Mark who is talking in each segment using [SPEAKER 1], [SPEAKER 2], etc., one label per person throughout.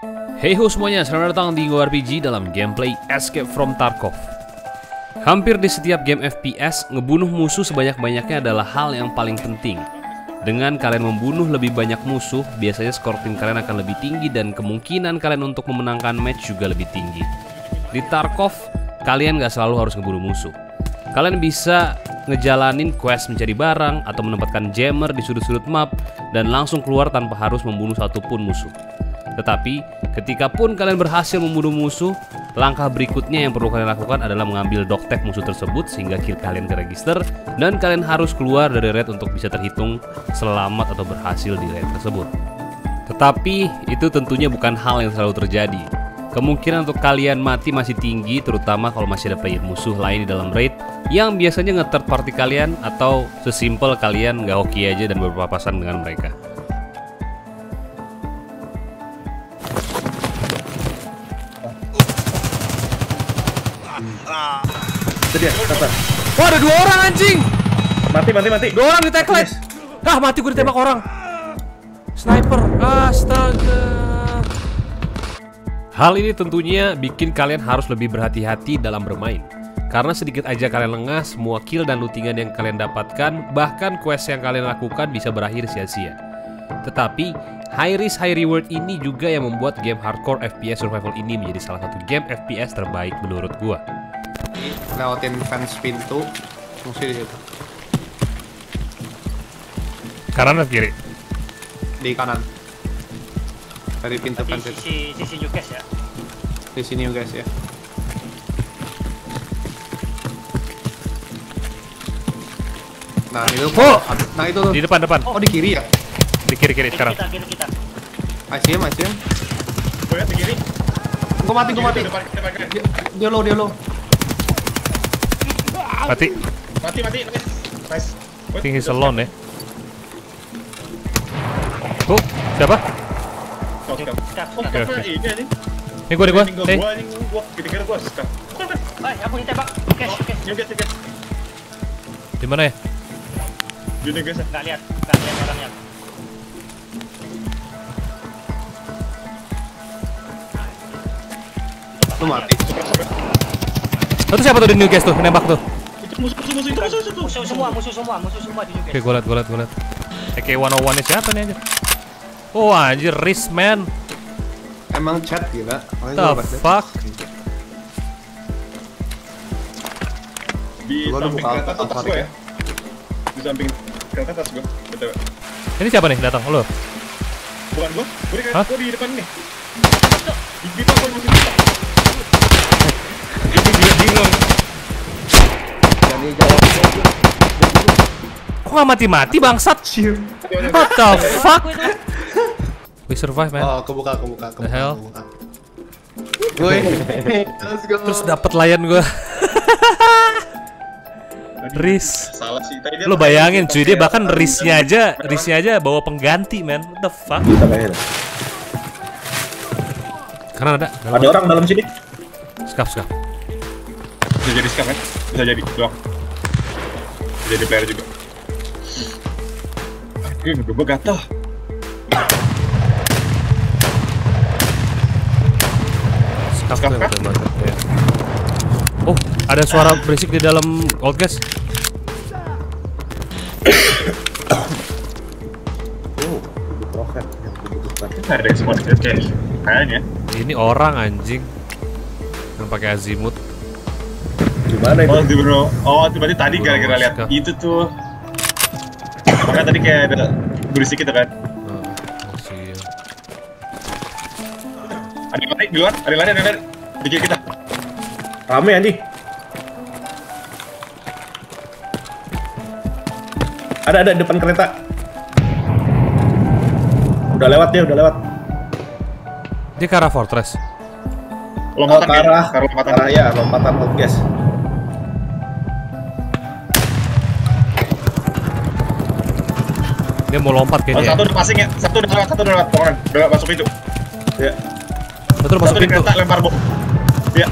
[SPEAKER 1] Hey ho semuanya, selamat datang di GoRPG dalam gameplay Escape from Tarkov. Hampir di setiap game FPS, ngebunuh musuh sebanyak-banyaknya adalah hal yang paling penting. Dengan kalian membunuh lebih banyak musuh, biasanya skor tim kalian akan lebih tinggi dan kemungkinan kalian untuk memenangkan match juga lebih tinggi. Di Tarkov, kalian gak selalu harus ngebunuh musuh. Kalian bisa ngejalanin quest mencari barang atau menempatkan jammer di sudut-sudut map dan langsung keluar tanpa harus membunuh satupun musuh. Tetapi, ketika pun kalian berhasil membunuh musuh, langkah berikutnya yang perlu kalian lakukan adalah mengambil dogtag musuh tersebut sehingga kill kalian keregister dan kalian harus keluar dari raid untuk bisa terhitung selamat atau berhasil di raid tersebut. Tetapi, itu tentunya bukan hal yang selalu terjadi. Kemungkinan untuk kalian mati masih tinggi, terutama kalau masih ada player musuh lain di dalam raid yang biasanya nge-third party kalian atau sesimpel kalian nggak hoki aja dan berpapasan dengan mereka.
[SPEAKER 2] Itu dia, sabar.
[SPEAKER 1] Wah, ada 2 orang anjing.
[SPEAKER 2] Mati.
[SPEAKER 1] 2 orang di tagline. Ah, mati gue ditembak orang. Sniper. Astaga. Hal ini tentunya bikin kalian harus lebih berhati-hati dalam bermain. Karena sedikit aja kalian lengah, semua kill dan lootingan yang kalian dapatkan, bahkan quest yang kalian lakukan bisa berakhir sia-sia. Tetapi, high risk high reward ini juga yang membuat game hardcore FPS survival ini menjadi salah satu game FPS terbaik menurut gua.
[SPEAKER 3] Lewatin fence pintu, musuh di situ.
[SPEAKER 1] Kanan atau kiri?
[SPEAKER 3] Di kanan. Dari pintu fence itu.
[SPEAKER 4] Sisi new guys ya.
[SPEAKER 3] Di sini guys ya. Nah itu.
[SPEAKER 1] Oh!
[SPEAKER 3] Nah itu tuh.
[SPEAKER 1] Di depan.
[SPEAKER 3] Oh di kiri ya?
[SPEAKER 1] Di kiri sekarang.
[SPEAKER 4] Kita.
[SPEAKER 3] Masih.
[SPEAKER 2] Gue lihat di kiri.
[SPEAKER 3] Gue mati. Dia low.
[SPEAKER 1] Mati.
[SPEAKER 2] Nice.
[SPEAKER 1] Tinggi salon ya. Tuh, siapa?
[SPEAKER 2] Oke.
[SPEAKER 1] Oke.
[SPEAKER 2] Ini anjing.
[SPEAKER 1] Ini gua. Hey.
[SPEAKER 2] Gua kira gua skak.
[SPEAKER 4] Aku ditembak. Oke.
[SPEAKER 2] Nyuget.
[SPEAKER 1] Di mana ya?
[SPEAKER 2] Gini guys.
[SPEAKER 4] Enggak lihat orangnya.
[SPEAKER 3] Lu mati.
[SPEAKER 1] Itu siapa tuh di Newcastle tuh, nembak tuh?
[SPEAKER 2] Itu musuh
[SPEAKER 4] Musuh semua di new
[SPEAKER 1] Oke,
[SPEAKER 4] guys.
[SPEAKER 1] gua liat. AK-101 nya siapa nih anjir? Oh anjir, risk man.
[SPEAKER 3] Emang chat gila.
[SPEAKER 1] The fuck?
[SPEAKER 2] Di
[SPEAKER 3] Gua udah
[SPEAKER 2] samping
[SPEAKER 3] buka
[SPEAKER 2] kereta tuh tas gua ya.
[SPEAKER 3] ya.
[SPEAKER 2] Di samping kereta tas gua. Betul.
[SPEAKER 1] Ini siapa nih datang? Lo?
[SPEAKER 2] Bukan gua.
[SPEAKER 1] Hah?
[SPEAKER 2] Gua di depan nih. Di depan gua masih bisa. Dia bingung.
[SPEAKER 3] Jadi jawab.
[SPEAKER 1] Kok gak mati-mati bangsat? What the fuck? We survive man.
[SPEAKER 3] Oh, kebuka.
[SPEAKER 1] The hell?
[SPEAKER 3] Woi. Let's go.
[SPEAKER 1] Terus dapat layan gua. Risk.
[SPEAKER 2] Salah sih. Tadi dia
[SPEAKER 1] Lo bayangin cuy, dia bahkan risknya aja bawa pengganti man. What the fuck?
[SPEAKER 2] Kita bayar.
[SPEAKER 1] Karena ada
[SPEAKER 2] Ada orang dalam sini.
[SPEAKER 1] Skap.
[SPEAKER 2] Bisa jadi skam kan? Bisa jadi doang. Bisa jadi player juga. Aduh, gue gatal.
[SPEAKER 1] Skap
[SPEAKER 2] Skap
[SPEAKER 1] tuh
[SPEAKER 2] kah?
[SPEAKER 1] betul-betul, ya. Oh, ada suara berisik di dalam old guys.
[SPEAKER 2] Ada yang semua deket kayak kayaknya.
[SPEAKER 1] Ini orang anjing yang pakai azimut.
[SPEAKER 2] Gimana itu? Oh, bro. Oh, berarti tadi gara-gara lihat
[SPEAKER 1] Skap.
[SPEAKER 2] itu tuh. Makanya tadi kayak ada berisik gitu kan.
[SPEAKER 1] Masih.
[SPEAKER 2] Ada yang lari di luar, ada yang lari. Di kiri kita.
[SPEAKER 5] Rame Andi. Ada depan kereta. Udah lewat.
[SPEAKER 1] Dia ke arah fortress.
[SPEAKER 2] Lompatan
[SPEAKER 5] ke
[SPEAKER 2] kan?
[SPEAKER 5] arah
[SPEAKER 2] Lompatan.
[SPEAKER 5] ya, lompatan outgas.
[SPEAKER 1] Dia mau lompat
[SPEAKER 2] Oh,
[SPEAKER 1] kayaknya.
[SPEAKER 2] satu udah passing ya. Satu udah lewat. Pokoknya udah masuk pintu.
[SPEAKER 5] Ya.
[SPEAKER 1] Betul
[SPEAKER 2] Satu
[SPEAKER 1] masuk
[SPEAKER 2] di
[SPEAKER 1] pintu.
[SPEAKER 2] kereta lempar bom. Iya.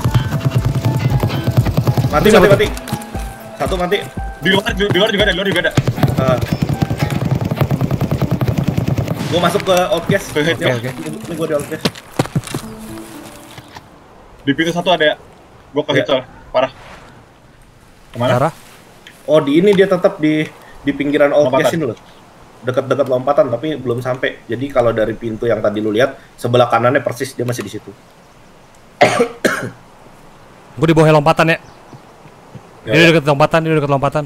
[SPEAKER 5] Mati. Satu mati.
[SPEAKER 2] Di luar juga ada.
[SPEAKER 5] Gue masuk ke outcast.
[SPEAKER 2] Oke.
[SPEAKER 5] nih gua di outcast.
[SPEAKER 2] Di pintu satu ada ya. Gua kaget soalnya. Parah. Kemana?
[SPEAKER 1] Arah?
[SPEAKER 5] Oh, di ini dia tetap di pinggiran outcast
[SPEAKER 2] Lompatan.
[SPEAKER 5] ini loh. Dekat-dekat lompatan tapi belum sampai. Jadi kalau dari pintu yang tadi lu lihat, sebelah kanannya persis dia masih di situ.
[SPEAKER 1] Gue di bawah lompatan ya.
[SPEAKER 5] Ya,
[SPEAKER 1] Ini dekat lompatan, ini dekat lompatan.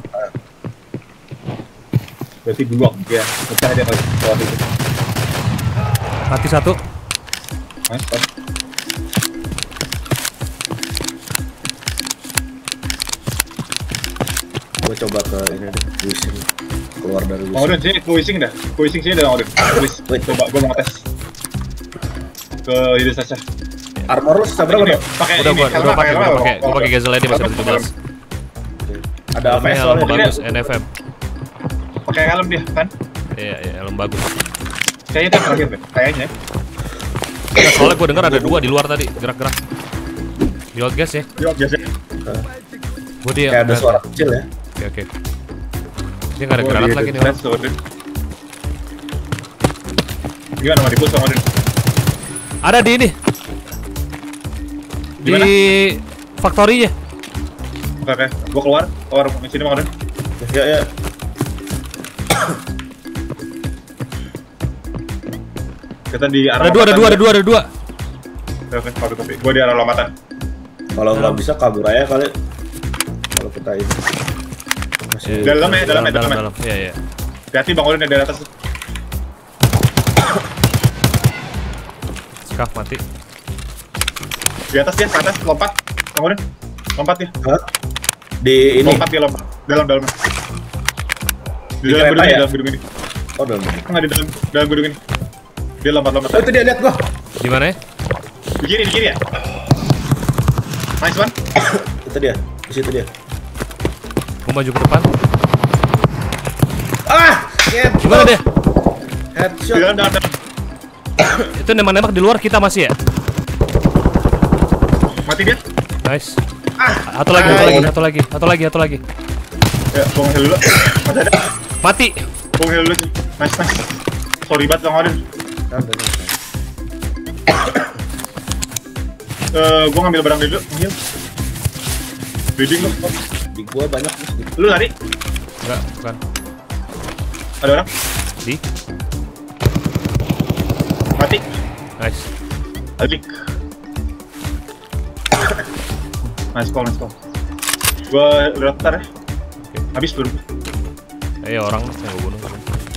[SPEAKER 2] Berarti dua. Ya, pecah dia kali. Bawah itu.
[SPEAKER 1] Mati satu.
[SPEAKER 2] Nice, pas.
[SPEAKER 5] Gua coba ke ini deh, Wising. Keluar dari
[SPEAKER 2] Bang
[SPEAKER 5] Wising.
[SPEAKER 2] Odin sini, kuising dah. Kuising sini dah Bang Odin. Kuis.
[SPEAKER 5] Wait.
[SPEAKER 2] Coba gua mau ngetes. Ke ide saja.
[SPEAKER 5] Armor lu seberapa dong?
[SPEAKER 2] Pakai
[SPEAKER 1] Udah
[SPEAKER 2] ini.
[SPEAKER 1] gua
[SPEAKER 2] helm
[SPEAKER 1] pakai,
[SPEAKER 2] helm,
[SPEAKER 1] gue
[SPEAKER 2] Bang.
[SPEAKER 1] pakai Gazelle ini masih 17.
[SPEAKER 5] Ada
[SPEAKER 1] Helmnya
[SPEAKER 5] APS
[SPEAKER 1] helm
[SPEAKER 5] soalnya.
[SPEAKER 1] bagus, NFM.
[SPEAKER 2] Pakai helm dia kan?
[SPEAKER 1] Iya, iya, helm bagus.
[SPEAKER 2] Kayaknya itu yang terakhir deh. Kayaknya.
[SPEAKER 1] Nah, soalnya gue dengar ada dua di luar tadi, gerak-gerak. Di outgas ya.
[SPEAKER 2] Yuk, biasanya.
[SPEAKER 1] Gue dia.
[SPEAKER 5] Kayak ada suara kecil ya.
[SPEAKER 1] Oke, oke. Dia nggak ada granat lagi nih orang.
[SPEAKER 2] Gimana mau dipus Bang Odin?
[SPEAKER 1] Ada di ini.
[SPEAKER 2] Di mana?
[SPEAKER 1] Di factory-nya.
[SPEAKER 2] Oke. Gua keluar sini Bang Odin.
[SPEAKER 5] Ya, ya.
[SPEAKER 2] Kita di arah
[SPEAKER 1] Ada dua.
[SPEAKER 2] Oke, tapi gua di arah lompatan.
[SPEAKER 5] Kalau nggak bisa kabur aja kali. Kalau kita ini masih
[SPEAKER 2] Dalam ya.
[SPEAKER 1] Dalam. Iya, iya.
[SPEAKER 2] Hati-hati Bang Odin dari atas.
[SPEAKER 1] Skaf mati.
[SPEAKER 2] Di atas dia, ke atas, lompat. Bang Odin. Lompat dia.
[SPEAKER 5] Hah? Di ini.
[SPEAKER 2] Lompat dia lompat. Dalam. Di
[SPEAKER 5] Di
[SPEAKER 2] dalam
[SPEAKER 5] kereta
[SPEAKER 2] gedung ini,
[SPEAKER 5] ya?
[SPEAKER 2] dalam gedung ini.
[SPEAKER 5] Oh, dalam.
[SPEAKER 2] Enggak di dalam gedung ini. Dia lompat.
[SPEAKER 5] Oh, itu dia lihat gua.
[SPEAKER 1] Di mana ya?
[SPEAKER 2] Di kiri ya. Nice one.
[SPEAKER 5] Itu dia. Di situ dia.
[SPEAKER 1] Gue maju ke depan.
[SPEAKER 5] Ah!
[SPEAKER 1] Gimana dia?
[SPEAKER 2] Di
[SPEAKER 5] Headshot.
[SPEAKER 2] dalam.
[SPEAKER 1] Itu nembak di luar kita masih ya?
[SPEAKER 2] Mati dia.
[SPEAKER 1] Nice. Satu lagi.
[SPEAKER 2] Ya, gua nge-heal dulu. Masih ada.
[SPEAKER 1] Mati.
[SPEAKER 2] Gua nge-heal dulu sih. Nice. Sorry banget Bang Odin. Gua ngambil barang dulu. Nge-heal. Bleeding lu.
[SPEAKER 5] Di gua banyak nih.
[SPEAKER 2] Lu lari.
[SPEAKER 1] Enggak, bukan.
[SPEAKER 2] Ada orang.
[SPEAKER 1] Di.
[SPEAKER 2] Mati.
[SPEAKER 1] Nice.
[SPEAKER 2] Alik. Nice call. Gua lihat ntar ya. Habis belum?
[SPEAKER 1] Orang yang gue bunuh.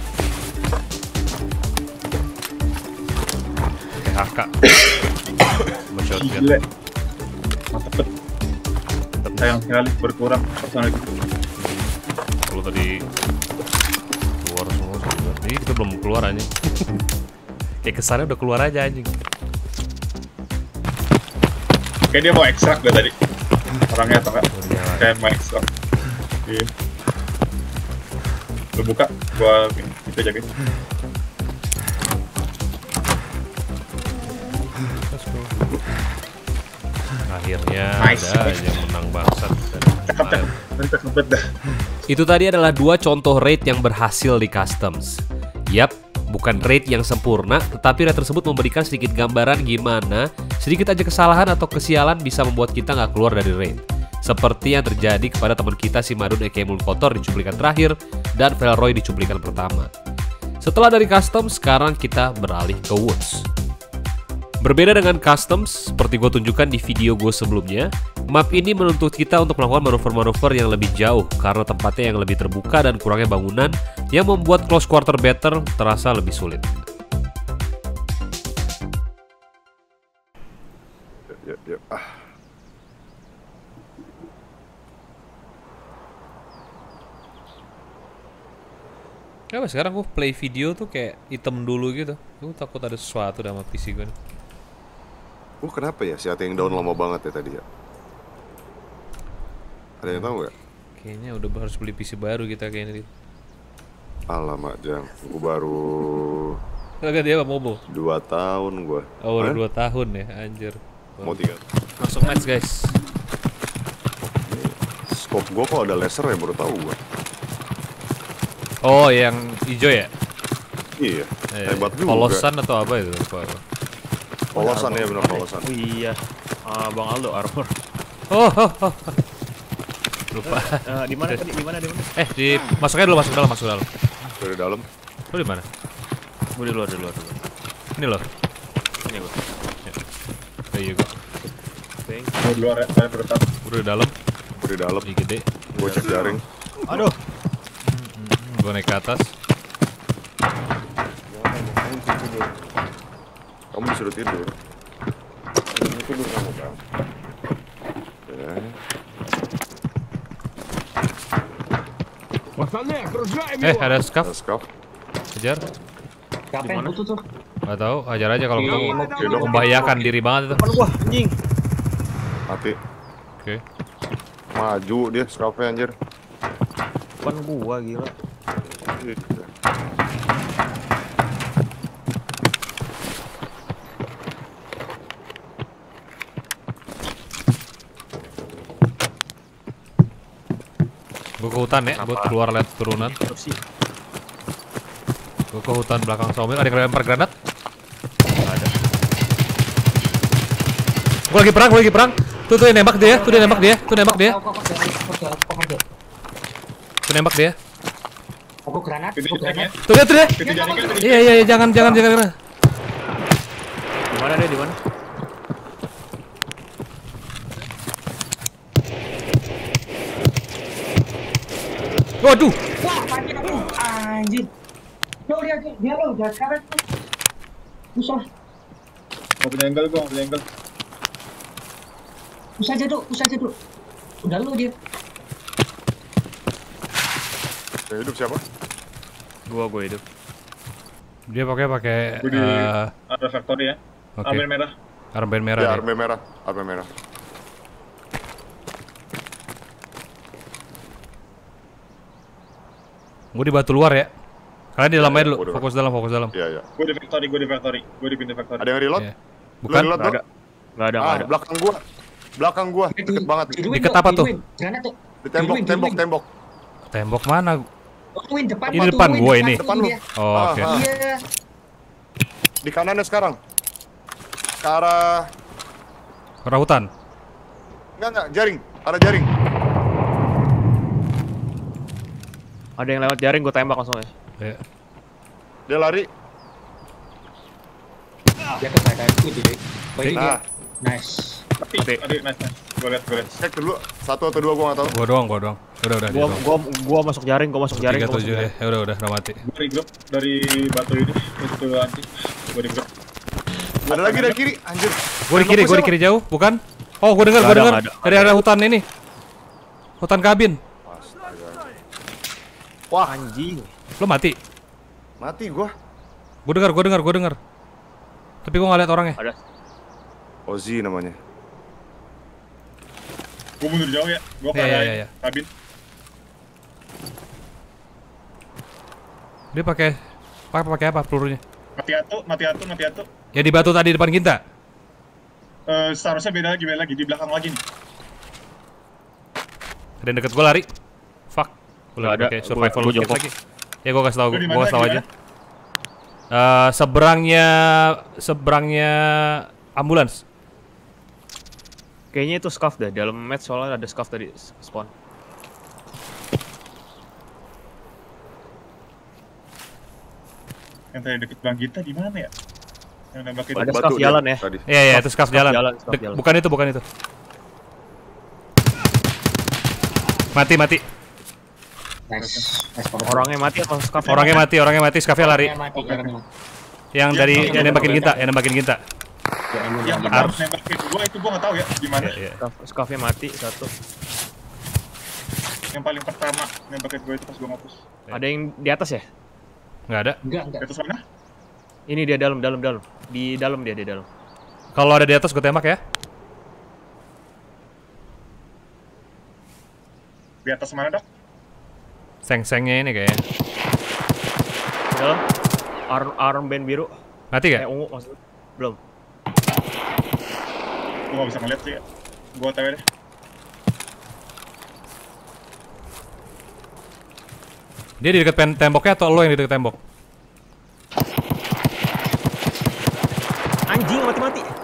[SPEAKER 1] PHK. Sama shotgun.
[SPEAKER 2] Gile. Mantep bet. Sayang sekali berkurang personal itu.
[SPEAKER 1] Kalau tadi keluar semua sebenarnya. Ini kita belum keluar aja. Kayak kesannya udah keluar aja anjing.
[SPEAKER 2] Kayak dia mau ekstrak gue tadi. Orangnya atau enggak?
[SPEAKER 1] Nyala.
[SPEAKER 2] Kayak mau ekstrak. Iya. Lu buka, gua kita jagain.
[SPEAKER 1] Akhirnya
[SPEAKER 2] Nice.
[SPEAKER 1] ada aja yang menang bangsat.
[SPEAKER 2] Cakep. Cakep bet dah.
[SPEAKER 1] Itu tadi adalah dua contoh raid yang berhasil di customs. Yap, bukan raid yang sempurna, tetapi raid tersebut memberikan sedikit gambaran gimana sedikit aja kesalahan atau kesialan bisa membuat kita nggak keluar dari raid. Seperti yang terjadi kepada teman kita si Madun aka Mulut Kotor di cuplikan terakhir dan Velroy di cuplikan pertama. Setelah dari custom, sekarang kita beralih ke woods. Berbeda dengan customs, seperti gue tunjukkan di video gue sebelumnya, map ini menuntut kita untuk melakukan manuver-manuver yang lebih jauh karena tempatnya yang lebih terbuka dan kurangnya bangunan yang membuat close quarter battle terasa lebih sulit.
[SPEAKER 6] Yuk.
[SPEAKER 1] Ya, sekarang gue play video tuh kayak item dulu gitu. Gue takut ada sesuatu sama PC gue.
[SPEAKER 6] Kenapa ya si yang down lama banget ya tadi ya? Ada yang tahu nggak?
[SPEAKER 1] Kayaknya udah harus beli PC baru kita kayaknya.
[SPEAKER 6] Alamak Jang, gue baru
[SPEAKER 1] Agak dia apa mobile?
[SPEAKER 6] 2 tahun gue.
[SPEAKER 1] Oh, udah 2 tahun ya, anjir.
[SPEAKER 6] Mau 3.
[SPEAKER 1] Langsung match guys.
[SPEAKER 6] Scope gue kok ada laser ya, baru tahu gue.
[SPEAKER 1] Oh, yang hijau ya?
[SPEAKER 6] Iya, hebat juga.
[SPEAKER 1] Polosan atau apa itu? Apa?
[SPEAKER 6] Polosan ya, benar polosan.
[SPEAKER 7] Oh iya. Bang Aldo armor.
[SPEAKER 1] Oh, oh, oh. Lupa.
[SPEAKER 7] Di mana tadi? Di mana?
[SPEAKER 1] Masuknya dulu, masuk dalam.
[SPEAKER 6] Dari dalam.
[SPEAKER 1] Lu di mana?
[SPEAKER 7] Gue di luar.
[SPEAKER 1] Ini loh.
[SPEAKER 7] Ini gue.
[SPEAKER 1] Oh iya gua.
[SPEAKER 2] Mau di luar ya, saya berdekat.
[SPEAKER 1] Udah di dalam,
[SPEAKER 6] Dari dalam.
[SPEAKER 1] di gede.
[SPEAKER 6] Gue cek jaring.
[SPEAKER 7] Aduh.
[SPEAKER 1] Gua naik ke atas.
[SPEAKER 6] Kamu disuruh tidur. Tidur kamu kan.
[SPEAKER 1] Ada scuff,
[SPEAKER 6] Scarf.
[SPEAKER 1] kejar.
[SPEAKER 4] Siapa yang butuh tuh?
[SPEAKER 1] Gak tahu, ajar aja kalau ketemu.
[SPEAKER 6] Oke dong.
[SPEAKER 1] Membahayakan diri banget itu.
[SPEAKER 7] Depan gua, anjing.
[SPEAKER 6] Mati.
[SPEAKER 1] Oke.
[SPEAKER 6] Maju dia scarfnya anjir.
[SPEAKER 7] Depan gua gila.
[SPEAKER 1] Gua ke hutan ya, buat keluar lihat turunan.
[SPEAKER 7] Terus sih.
[SPEAKER 1] Gua ke hutan belakang sawmill. Ada yang lempar granat?
[SPEAKER 7] Enggak ada.
[SPEAKER 1] Gua lagi perang. Tuh yang nembak dia, tuh dia nembak dia.
[SPEAKER 4] Kok
[SPEAKER 1] dia.
[SPEAKER 4] Aku granat,
[SPEAKER 2] Pintu
[SPEAKER 4] aku
[SPEAKER 2] jaringnya.
[SPEAKER 4] granat.
[SPEAKER 1] Tuh dia.
[SPEAKER 2] Pintu jaringnya.
[SPEAKER 1] Iya, jangan.
[SPEAKER 7] Di mana dia? Di mana?
[SPEAKER 1] Waduh.
[SPEAKER 4] Wah, pakai aku. Anjir. Dia lo, udah sekarang tuh. Usah.
[SPEAKER 2] Mau punya angle gua, mau punya angle.
[SPEAKER 4] Usah aja, Duk. Udah lu dia.
[SPEAKER 6] Yang hidup siapa?
[SPEAKER 7] Gua hidup.
[SPEAKER 1] Dia pakai
[SPEAKER 2] Gua di ada factory ya.
[SPEAKER 1] oke.
[SPEAKER 2] Armor merah.
[SPEAKER 1] Armband merah.
[SPEAKER 6] Ya,
[SPEAKER 1] dia.
[SPEAKER 6] armor merah. Armor merah.
[SPEAKER 1] Gua di batu luar ya. Kalian di dalam aja dulu.
[SPEAKER 6] Udah.
[SPEAKER 1] Fokus dalam.
[SPEAKER 6] Iya.
[SPEAKER 2] Gua di factory. Gua di pintu factory.
[SPEAKER 6] Ada yang reload?
[SPEAKER 1] Iya.
[SPEAKER 6] Lu
[SPEAKER 1] Bukan?
[SPEAKER 6] reload,
[SPEAKER 7] Enggak
[SPEAKER 6] Bro?
[SPEAKER 7] ada. Enggak ada.
[SPEAKER 6] Belakang gua, deket banget.
[SPEAKER 1] Deket apa tuh?
[SPEAKER 4] Granat tuh.
[SPEAKER 6] Di tembok.
[SPEAKER 1] Tembok mana?
[SPEAKER 4] Win depan.
[SPEAKER 1] Ini depan gua ini.
[SPEAKER 6] Depan lu.
[SPEAKER 1] Oh, oke.
[SPEAKER 4] Iya.
[SPEAKER 6] Di kanannya sekarang. Ke arah...
[SPEAKER 1] Arah hutan.
[SPEAKER 6] Enggak, jaring. Arah jaring.
[SPEAKER 7] Ada yang lewat jaring, gua tembak langsung ya.
[SPEAKER 1] Iya.
[SPEAKER 6] Dia lari.
[SPEAKER 4] Dia ke badan itu deh. Oh, ini dia.
[SPEAKER 6] Nah,
[SPEAKER 4] Nice.
[SPEAKER 2] Mati. Nice. Gua lihat.
[SPEAKER 6] cek dulu. 1 atau 2 gua nggak tahu.
[SPEAKER 1] Gua doang. Udah dia doang.
[SPEAKER 7] Gua masuk jaring, gua masuk jaring.
[SPEAKER 1] 37 deh. Ya udah mati.
[SPEAKER 2] Gua di grup dari batu ini. Itu anti. Gua di grup.
[SPEAKER 6] Ada lagi dari kiri, anjir.
[SPEAKER 1] Gua di kiri jauh, bukan? Oh, gua dengar.
[SPEAKER 7] Nggak ada.
[SPEAKER 1] Dari arah hutan ini. Hutan kabin.
[SPEAKER 6] Wah,
[SPEAKER 7] Anjing.
[SPEAKER 1] Lo mati.
[SPEAKER 6] mati gua.
[SPEAKER 1] Gua dengar. Tapi gua nggak lihat orangnya.
[SPEAKER 7] Ada.
[SPEAKER 6] Ozzy namanya.
[SPEAKER 2] Gua mundur jauh ya. Gua ke
[SPEAKER 1] Iya.
[SPEAKER 2] arah kabin.
[SPEAKER 1] Dia pakai apa pelurunya?
[SPEAKER 2] Mati atu.
[SPEAKER 1] Ya di batu tadi depan kita.
[SPEAKER 2] Seharusnya beda lagi di belakang lagi nih.
[SPEAKER 1] Ada yang deket gua lari. Fuck. Gua
[SPEAKER 7] Nggak ada.
[SPEAKER 1] pakai survival
[SPEAKER 7] Gua
[SPEAKER 1] kit
[SPEAKER 7] jongkok.
[SPEAKER 1] lagi. Ya gua kasih tahu,
[SPEAKER 2] Lu di
[SPEAKER 1] gua
[SPEAKER 2] mana,
[SPEAKER 1] kasih tahu
[SPEAKER 2] di
[SPEAKER 1] aja. Seberangnya ambulans.
[SPEAKER 7] Kayaknya itu scuff dah. Dalam match soalnya ada scuff tadi spawn.
[SPEAKER 2] Yang tadi deket Bang Gita di mana ya? Yang nembakin
[SPEAKER 7] Ada
[SPEAKER 6] Batu
[SPEAKER 7] scuff
[SPEAKER 6] dia
[SPEAKER 7] jalan ya.
[SPEAKER 6] Tadi.
[SPEAKER 1] Iya, itu scuff jalan.
[SPEAKER 7] scuff jalan.
[SPEAKER 1] Bukan itu. Mati.
[SPEAKER 4] Nice banget.
[SPEAKER 7] Orangnya mati atau scuff?
[SPEAKER 1] Orangnya mati, scuffnya lari.
[SPEAKER 4] Mati orangnya.
[SPEAKER 1] Yang dari yang nembakin Ginta.
[SPEAKER 4] Ya, ini
[SPEAKER 2] yang
[SPEAKER 4] yang
[SPEAKER 2] harus nembakin gua itu gua nggak tahu ya di mana.
[SPEAKER 1] Iya.
[SPEAKER 7] Scuffnya mati satu.
[SPEAKER 2] Yang paling pertama nembakin gua itu pas gua ngapus.
[SPEAKER 7] Ada yang di atas ya?
[SPEAKER 1] Nggak ada.
[SPEAKER 4] enggak.
[SPEAKER 2] Di atas mana?
[SPEAKER 7] Ini dia dalam. Di dalam.
[SPEAKER 1] Kalau ada di atas gue tembak ya.
[SPEAKER 2] Di atas mana, Dok?
[SPEAKER 1] Seng-sengnya ini kayaknya.
[SPEAKER 7] Di dalam. Armband biru.
[SPEAKER 1] Mati gak?
[SPEAKER 7] Ungu maksudnya. Belum.
[SPEAKER 2] Gua nggak bisa ngeliat sih ya. Gua OTW deh.
[SPEAKER 1] Dia di dekat temboknya atau lo yang di dekat tembok?
[SPEAKER 7] Anjing mati.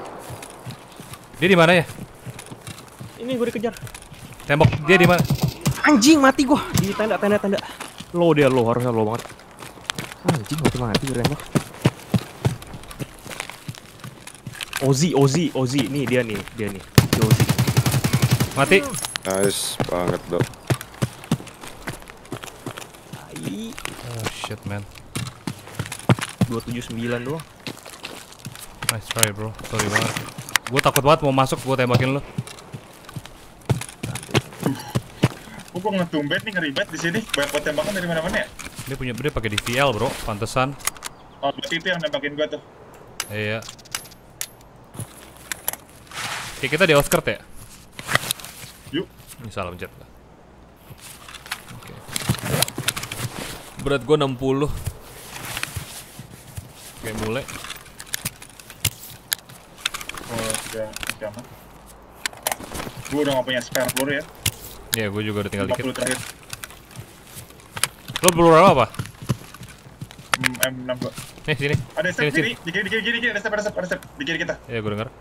[SPEAKER 8] Dia di mana ya?
[SPEAKER 7] Ini gue dikejar.
[SPEAKER 8] Tembok dia di mana?
[SPEAKER 7] Anjing mati gua di tenda. Lo dia lo harusnya lo banget. Anjing mati gue tembak. Ozi. Nih dia nih. Si Ozi.
[SPEAKER 8] Mati.
[SPEAKER 6] Nice banget, Dok.
[SPEAKER 8] Oh shit, man.
[SPEAKER 7] 279 doang.
[SPEAKER 8] Nice try, bro. Sorry banget. Gue takut banget mau masuk, gue tembakin lu.
[SPEAKER 2] Gue ngetumben nih ngeribet di sini. Banyak buat tembakan dari mana-mana ya.
[SPEAKER 8] Dia pakai DVL, bro. Pantesan.
[SPEAKER 2] Oh, berarti itu yang nembakin gue tuh.
[SPEAKER 8] Iya. Oke, kita di outskirt ya?
[SPEAKER 2] Yuk.
[SPEAKER 8] Ini salah pencet. Oke. Berat gue 60. Oke, mulai.
[SPEAKER 2] Oh, udah aman. Gue udah gak punya spare peluru ya.
[SPEAKER 8] Iya, gue juga udah tinggal
[SPEAKER 2] 40
[SPEAKER 8] dikit.
[SPEAKER 2] terakhir.
[SPEAKER 8] Lo peluru apa?
[SPEAKER 2] M6 gua.
[SPEAKER 8] Nih, sini.
[SPEAKER 2] Ada step
[SPEAKER 8] Sini.
[SPEAKER 2] kiri, di kiri, ada step di kiri kita.
[SPEAKER 8] Iya, gue denger.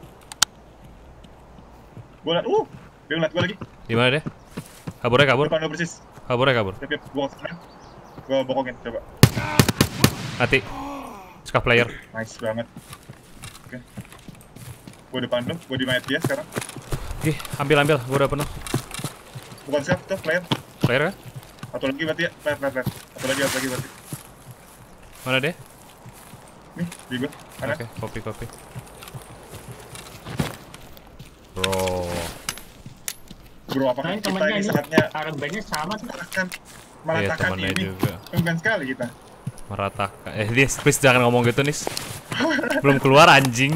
[SPEAKER 2] Gua liat, dia ngeliat gua lagi.
[SPEAKER 8] Di mana deh? Kabur.
[SPEAKER 2] Depan lu persis.
[SPEAKER 8] Kabur.
[SPEAKER 2] Siap, gua kesana. Gua bokongin, coba.
[SPEAKER 8] Mati. Scuff player.
[SPEAKER 2] Nice banget. Oke. Gua depan lu, gua di mayat dia sekarang.
[SPEAKER 8] Oke, ambil. Gue udah penuh.
[SPEAKER 2] Bukan siap tuh, player.
[SPEAKER 8] Player kan?
[SPEAKER 2] Satu lagi berarti ya, player. Satu lagi berarti.
[SPEAKER 8] Mana deh?
[SPEAKER 2] Nih, di gua. Kanan.
[SPEAKER 8] Oke, copy. Bro.
[SPEAKER 2] Bro, apakah
[SPEAKER 4] Nah,
[SPEAKER 2] kita
[SPEAKER 4] temennya
[SPEAKER 2] ini
[SPEAKER 4] ini
[SPEAKER 2] saatnya
[SPEAKER 4] Iron Band-nya sama tuh.
[SPEAKER 2] meratakan
[SPEAKER 8] Iya, temennya
[SPEAKER 2] ini?
[SPEAKER 8] juga.
[SPEAKER 2] Enggan sekali kita.
[SPEAKER 8] Meratakan. Dia please jangan ngomong gitu, Nis. Belum keluar anjing.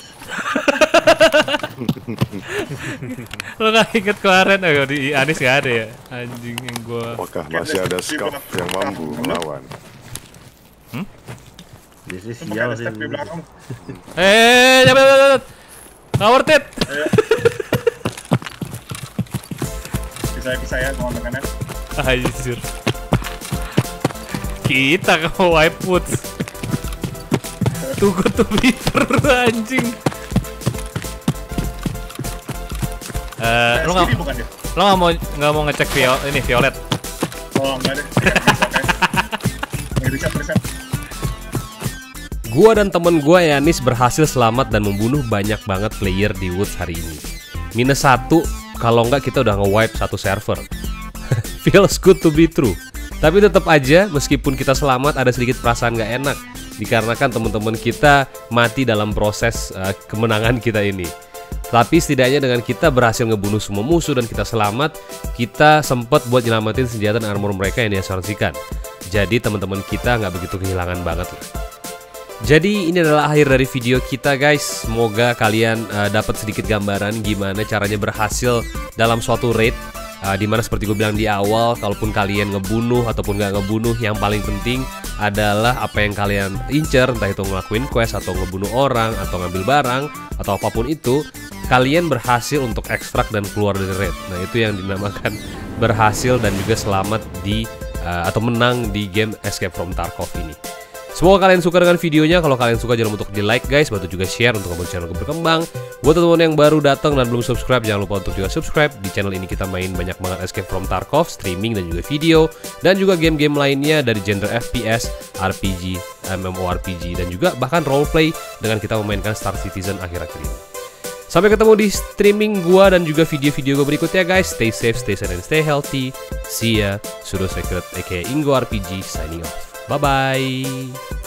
[SPEAKER 8] Lo gak inget kemarin? Di Anis gak ada ya? Anjing yang gua.
[SPEAKER 6] Apakah masih ada scout yang mampu melawan?
[SPEAKER 2] Sial sih. Di belakang.
[SPEAKER 8] Jangan. Gak worth it.
[SPEAKER 2] Bisa ya, mau kanan.
[SPEAKER 8] Anjir. Kita ke wipe woods. Tunggu tuh Beaver anjing. Lo nggak mau ngecek Violet?
[SPEAKER 2] Oh, enggak deh. Bisa.
[SPEAKER 1] Gua dan temen gua Yanis berhasil selamat dan membunuh banyak banget player di Woods hari ini. -1 kalau nggak kita udah nge-wipe satu server. Feels good to be true. Tapi tetap aja meskipun kita selamat ada sedikit perasaan nggak enak dikarenakan teman-teman kita mati dalam proses kemenangan kita ini. Tapi setidaknya dengan kita berhasil ngebunuh semua musuh dan kita selamat, kita sempat buat nyelamatin senjata dan armor mereka yang diasuransikan. Jadi teman-teman kita nggak begitu kehilangan banget lah. Jadi ini adalah akhir dari video kita guys. Semoga kalian dapat sedikit gambaran gimana caranya berhasil dalam suatu raid. Dimana seperti gue bilang di awal, kalaupun kalian ngebunuh ataupun nggak ngebunuh, yang paling penting adalah apa yang kalian incer, entah itu ngelakuin quest atau ngebunuh orang atau ngambil barang atau apapun itu, kalian berhasil untuk ekstrak dan keluar dari raid. Nah itu yang dinamakan berhasil dan juga selamat di atau menang di game Escape from Tarkov ini. Semoga kalian suka dengan videonya. Kalau kalian suka jangan lupa untuk di like guys, bantu juga share untuk membuat channel berkembang. Buat teman-teman yang baru datang dan belum subscribe, jangan lupa untuk juga subscribe. Di channel ini kita main banyak banget Escape from Tarkov, streaming dan juga video, dan juga game-game lainnya dari genre FPS, RPG, MMORPG, dan juga bahkan roleplay dengan kita memainkan Star Citizen akhir-akhir ini. Sampai ketemu di streaming gua dan juga video-video gua berikutnya guys. Stay safe, stay sane, and stay healthy. See ya. Pseudo Secret aka Ingo RPG signing off. Bye-bye.